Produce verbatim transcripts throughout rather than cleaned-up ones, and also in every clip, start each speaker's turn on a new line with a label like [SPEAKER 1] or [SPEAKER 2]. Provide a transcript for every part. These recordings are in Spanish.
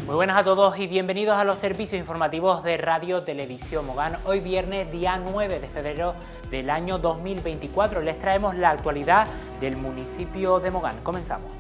[SPEAKER 1] Muy buenas a todos y bienvenidos a los servicios informativos de Radio Televisión Mogán. Hoy viernes, día nueve de febrero del año dos mil veinticuatro, les traemos la actualidad del municipio de Mogán. Comenzamos.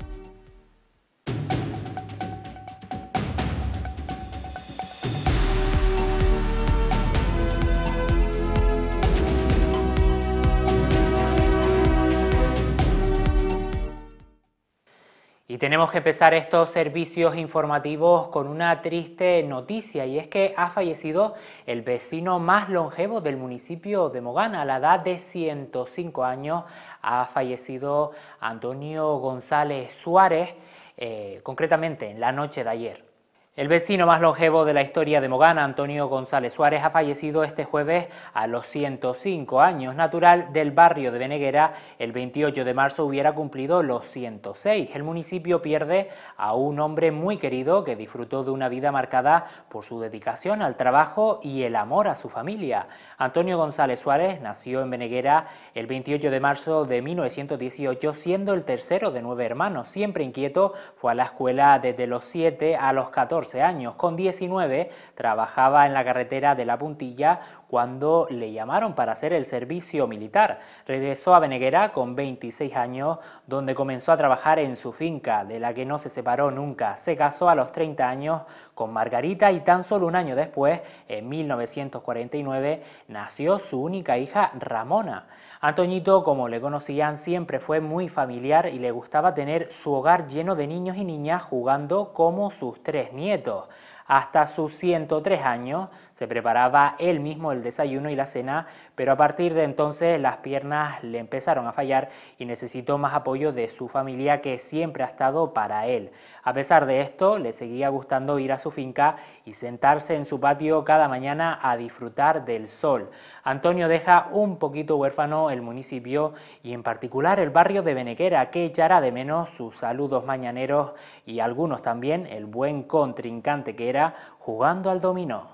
[SPEAKER 1] Y tenemos que empezar estos servicios informativos con una triste noticia, y es que ha fallecido el vecino más longevo del municipio de Mogán. A la edad de ciento cinco años ha fallecido Antonio González Suárez, eh, concretamente en la noche de ayer. El vecino más longevo de la historia de Mogán, Antonio González Suárez, ha fallecido este jueves a los ciento cinco años. Natural del barrio de Beneguera, el veintiocho de marzo hubiera cumplido los ciento seis. El municipio pierde a un hombre muy querido que disfrutó de una vida marcada por su dedicación al trabajo y el amor a su familia. Antonio González Suárez nació en Beneguera el veintiocho de marzo de mil novecientos dieciocho, siendo el tercero de nueve hermanos. Siempre inquieto, fue a la escuela desde los siete a los catorce años. Con diecinueve trabajaba en la carretera de La Puntilla cuando le llamaron para hacer el servicio militar. Regresó a Beneguera con veintiséis años, donde comenzó a trabajar en su finca, de la que no se separó nunca. Se casó a los treinta años con Margarita y tan solo un año después, en mil novecientos cuarenta y nueve, nació su única hija, Ramona. Antoñito, como le conocían, siempre fue muy familiar y le gustaba tener su hogar lleno de niños y niñas jugando como sus tres nietos. Hasta sus ciento tres años se preparaba él mismo el desayuno y la cena, pero a partir de entonces las piernas le empezaron a fallar y necesitó más apoyo de su familia, que siempre ha estado para él. A pesar de esto, le seguía gustando ir a su finca y sentarse en su patio cada mañana a disfrutar del sol. Antonio deja un poquito huérfano el municipio y en particular el barrio de Beneguera, que echará de menos sus saludos mañaneros y algunos también el buen contrincante que era jugando al dominó.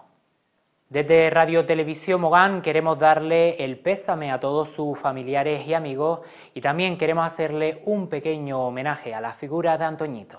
[SPEAKER 1] Desde Radio Televisión Mogán queremos darle el pésame a todos sus familiares y amigos, y también queremos hacerle un pequeño homenaje a la figura de Antoñito.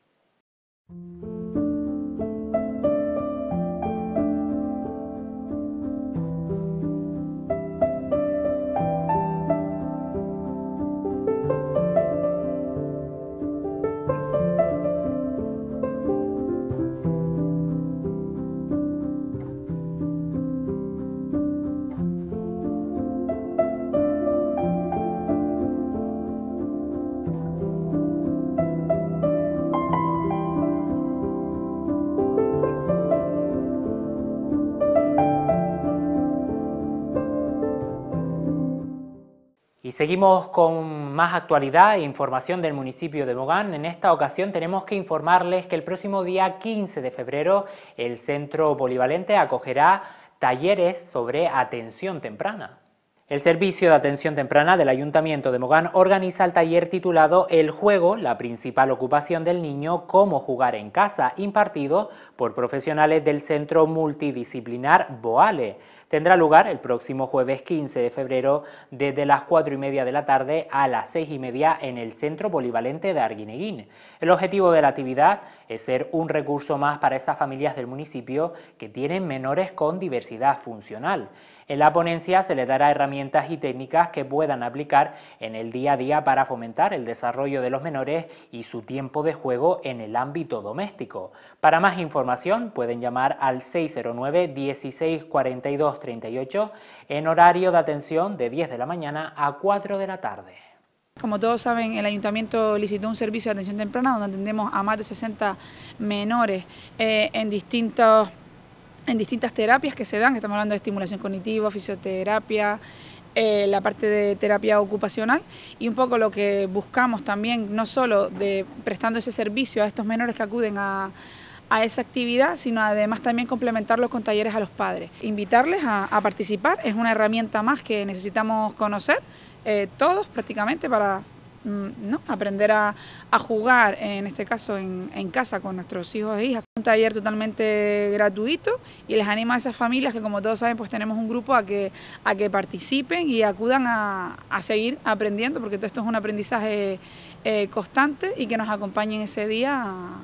[SPEAKER 1] Y seguimos con más actualidad e información del municipio de Mogán. En esta ocasión tenemos que informarles que el próximo día quince de febrero el Centro Polivalente acogerá talleres sobre atención temprana. El Servicio de Atención Temprana del Ayuntamiento de Mogán organiza el taller titulado El juego, la principal ocupación del niño, cómo jugar en casa, impartido por profesionales del Centro Multidisciplinar Boale. Tendrá lugar el próximo jueves quince de febrero desde las cuatro y media de la tarde a las seis y media en el Centro Polivalente de Arguineguín. El objetivo de la actividad es ser un recurso más para esas familias del municipio que tienen menores con diversidad funcional. En la ponencia se les dará herramientas y técnicas que puedan aplicar en el día a día para fomentar el desarrollo de los menores y su tiempo de juego en el ámbito doméstico. Para más información pueden llamar al seis cero nueve, dieciséis cuarenta y dos treinta y ocho en horario de atención de diez de la mañana a cuatro de la tarde.
[SPEAKER 2] Como todos saben, el Ayuntamiento licitó un servicio de atención temprana donde atendemos a más de sesenta menores eh, en distintos en distintas terapias que se dan. Estamos hablando de estimulación cognitiva, fisioterapia, eh, la parte de terapia ocupacional, y un poco lo que buscamos también, no solo de prestando ese servicio a estos menores que acuden a, a esa actividad, sino además también complementarlo con talleres a los padres. Invitarles a, a participar, es una herramienta más que necesitamos conocer eh, todos prácticamente para ¿no? aprender a, a jugar, en este caso en, en casa con nuestros hijos e hijas. Un taller totalmente gratuito y les anima a esas familias que, como todos saben, pues tenemos un grupo a que, a que participen y acudan a, a seguir aprendiendo, porque todo esto es un aprendizaje eh, constante, y que nos acompañen ese día a,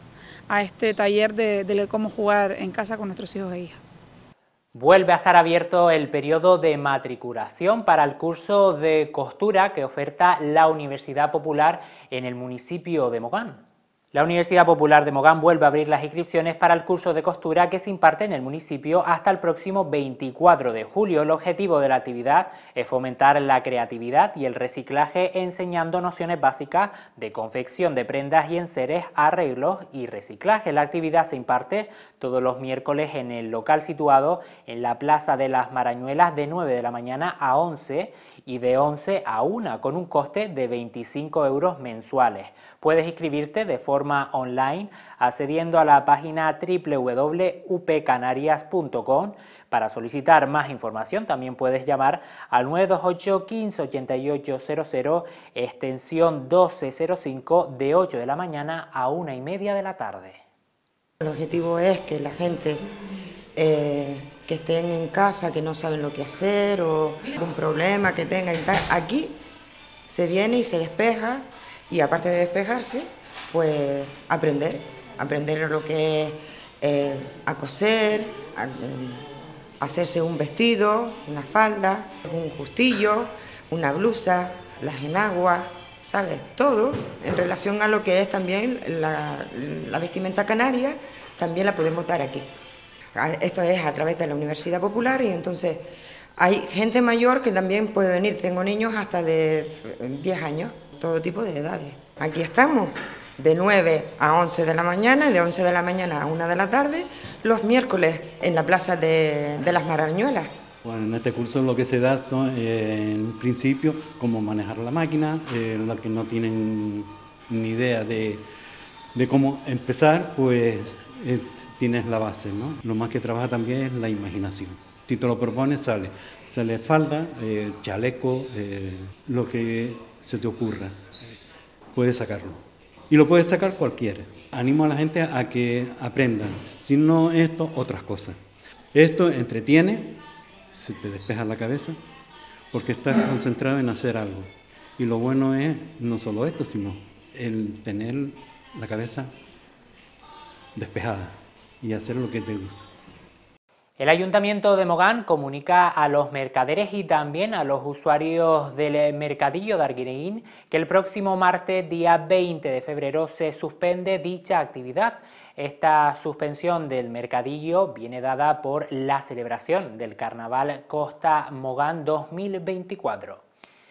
[SPEAKER 2] a este taller de, de cómo jugar en casa con nuestros hijos e hijas.
[SPEAKER 1] Vuelve a estar abierto el periodo de matriculación para el curso de costura que oferta la Universidad Popular en el municipio de Mogán. La Universidad Popular de Mogán vuelve a abrir las inscripciones para el curso de costura que se imparte en el municipio hasta el próximo veinticuatro de julio. El objetivo de la actividad es fomentar la creatividad y el reciclaje enseñando nociones básicas de confección de prendas y enseres, arreglos y reciclaje. La actividad se imparte todos los miércoles en el local situado en la Plaza de las Marañuelas de nueve de la mañana a once y de once a una con un coste de veinticinco euros mensuales. Puedes inscribirte de forma online accediendo a la página doble u doble u doble u punto u p canarias punto com. Para solicitar más información también puedes llamar al nueve dos ocho, quince, ochenta y ocho cero cero, extensión doce cero cinco, de ocho de la mañana a una y media de la tarde.
[SPEAKER 3] El objetivo es que la gente eh, que estén en casa, que no saben lo que hacer o algún problema que tengan, aquí se viene y se despeja. Y aparte de despejarse, pues aprender, aprender lo que es eh, a coser, a, a hacerse un vestido, una falda, un justillo, una blusa, las enaguas, ¿sabes? Todo en relación a lo que es también la, la vestimenta canaria, también la podemos dar aquí. Esto es a través de la Universidad Popular y entonces hay gente mayor que también puede venir. Tengo niños hasta de diez años. Todo tipo de edades. Aquí estamos de nueve a once de la mañana y de once de la mañana a una de la tarde los miércoles en la Plaza de, de las Marañuelas.
[SPEAKER 4] Bueno, en este curso lo que se da son, eh, en principio, cómo manejar la máquina, eh, los que no tienen ni idea de, de cómo empezar, pues eh, tienes la base, ¿no? Lo más que trabaja también es la imaginación. Si te lo propones, sale. Sale falda, eh, chaleco, eh, lo que se te ocurra, puedes sacarlo. Y lo puedes sacar cualquiera. Animo a la gente a que aprendan, si no esto, otras cosas. Esto entretiene, se te despeja la cabeza, porque estás concentrado en hacer algo. Y lo bueno es no solo esto, sino el tener la cabeza despejada y hacer lo que te gusta.
[SPEAKER 1] El Ayuntamiento de Mogán comunica a los mercaderes y también a los usuarios del mercadillo de Arguineguín que el próximo martes, día veinte de febrero, se suspende dicha actividad. Esta suspensión del mercadillo viene dada por la celebración del Carnaval Costa Mogán dos mil veinticuatro.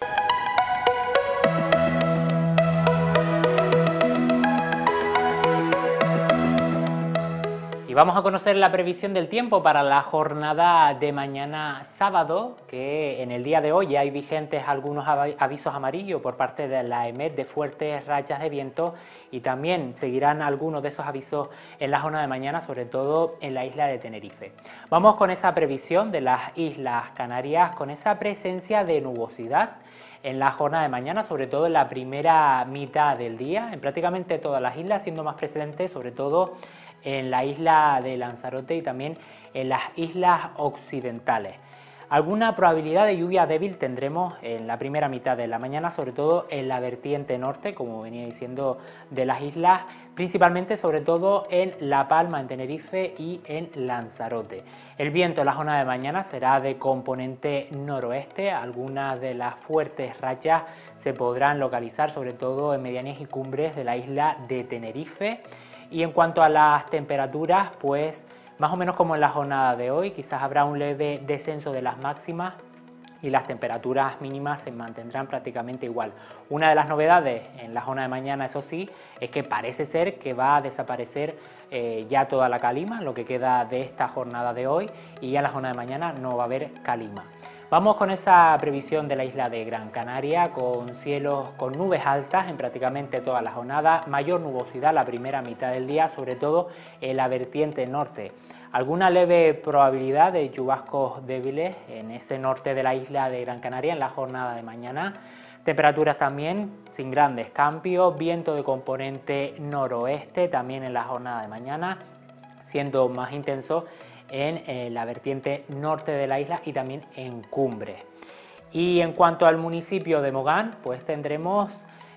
[SPEAKER 1] Y vamos a conocer la previsión del tiempo para la jornada de mañana sábado, que en el día de hoy hay vigentes algunos avisos amarillos por parte de la E M E T de fuertes rachas de viento y también seguirán algunos de esos avisos en la jornada de mañana, sobre todo en la isla de Tenerife. Vamos con esa previsión de las Islas Canarias, con esa presencia de nubosidad en la jornada de mañana, sobre todo en la primera mitad del día, en prácticamente todas las islas, siendo más presente sobre todo en la isla de Lanzarote y también en las islas occidentales. Alguna probabilidad de lluvia débil tendremos en la primera mitad de la mañana, sobre todo en la vertiente norte, como venía diciendo, de las islas, principalmente sobre todo en La Palma, en Tenerife y en Lanzarote. El viento en la jornada de mañana será de componente noroeste. Algunas de las fuertes rachas se podrán localizar sobre todo en medianías y cumbres de la isla de Tenerife. Y en cuanto a las temperaturas, pues más o menos como en la jornada de hoy, quizás habrá un leve descenso de las máximas y las temperaturas mínimas se mantendrán prácticamente igual. Una de las novedades en la jornada de mañana, eso sí, es que parece ser que va a desaparecer eh, ya toda la calima, lo que queda de esta jornada de hoy, y ya en la jornada de mañana no va a haber calima. Vamos con esa previsión de la isla de Gran Canaria, con cielos con nubes altas en prácticamente toda la jornada, mayor nubosidad la primera mitad del día, sobre todo en la vertiente norte. Alguna leve probabilidad de chubascos débiles en ese norte de la isla de Gran Canaria en la jornada de mañana. Temperaturas también sin grandes cambios, viento de componente noroeste también en la jornada de mañana, siendo más intenso en eh, la vertiente norte de la isla y también en cumbres. Y en cuanto al municipio de Mogán, pues tendremos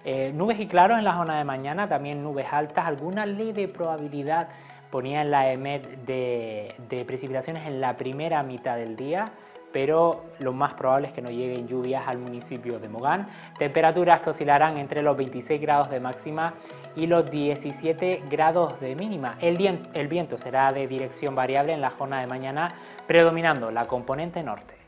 [SPEAKER 1] Eh, nubes y claros en la zona de mañana, también nubes altas, alguna leve probabilidad ponía en la EMET de, de precipitaciones en la primera mitad del día, pero lo más probable es que no lleguen lluvias al municipio de Mogán. Temperaturas que oscilarán entre los veintiséis grados de máxima y los diecisiete grados de mínima. El, el viento será de dirección variable en la zona de mañana, predominando la componente norte.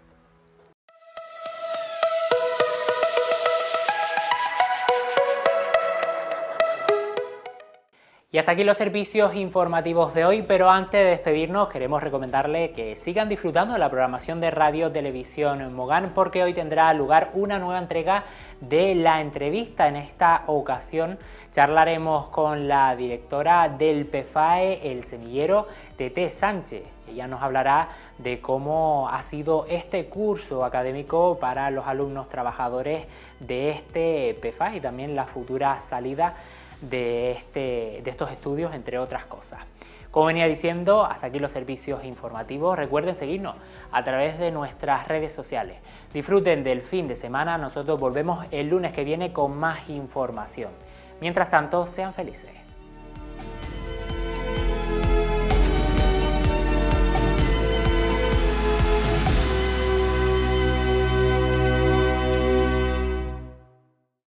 [SPEAKER 1] Y hasta aquí los servicios informativos de hoy, pero antes de despedirnos queremos recomendarles que sigan disfrutando de la programación de Radio Televisión Mogán, porque hoy tendrá lugar una nueva entrega de La Entrevista. En esta ocasión charlaremos con la directora del P F A E El Semillero, Tete Sánchez. Ella nos hablará de cómo ha sido este curso académico para los alumnos trabajadores de este P F A E y también la futura salida de, este, de estos estudios, entre otras cosas. Como venía diciendo, hasta aquí los servicios informativos. Recuerden seguirnos a través de nuestras redes sociales. Disfruten del fin de semana. Nosotros volvemos el lunes que viene con más información. Mientras tanto, sean felices.